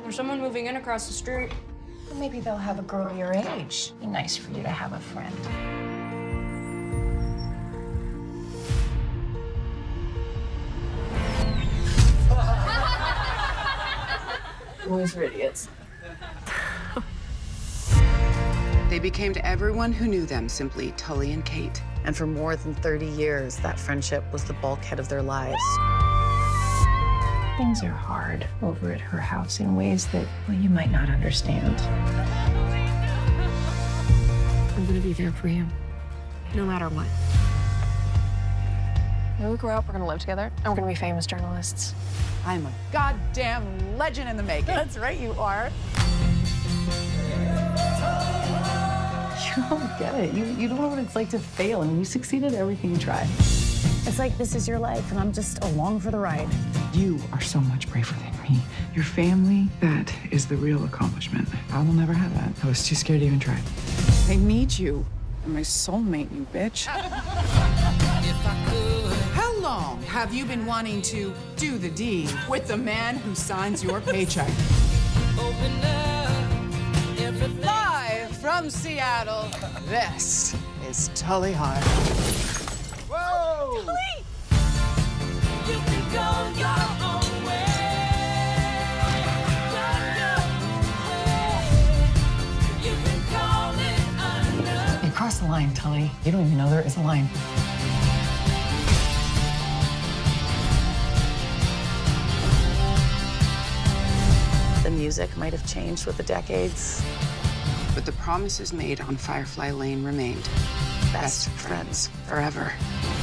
Or someone moving in across the street. Well, maybe they'll have a girl your age. Be nice for you to have a friend. Boys are idiots. They became to everyone who knew them simply Tully and Kate. And for more than 30 years, that friendship was the bulkhead of their lives. Things are hard over at her house in ways that, well, you might not understand. I'm gonna be there for you, no matter what. When we grow up, we're gonna live together, and we're gonna be famous journalists. I'm a goddamn legend in the making. That's right, you are. You don't get it. You don't know what it's like to fail, and you succeeded at everything you tried. It's like this is your life, and I'm just along for the ride. You are so much braver than me. Your family, that is the real accomplishment. I will never have that. I was too scared to even try. I need you. You're my soulmate, you bitch. How long have you been wanting to do the deed with the man who signs your paycheck? Live from Seattle, this is Tully Hart. Whoa! Tully! You can go your own way. You can call it under. You crossed the line, Tully. You don't even know there is a line. The music might have changed with the decades. But the promises made on Firefly Lane remained. Best friends forever.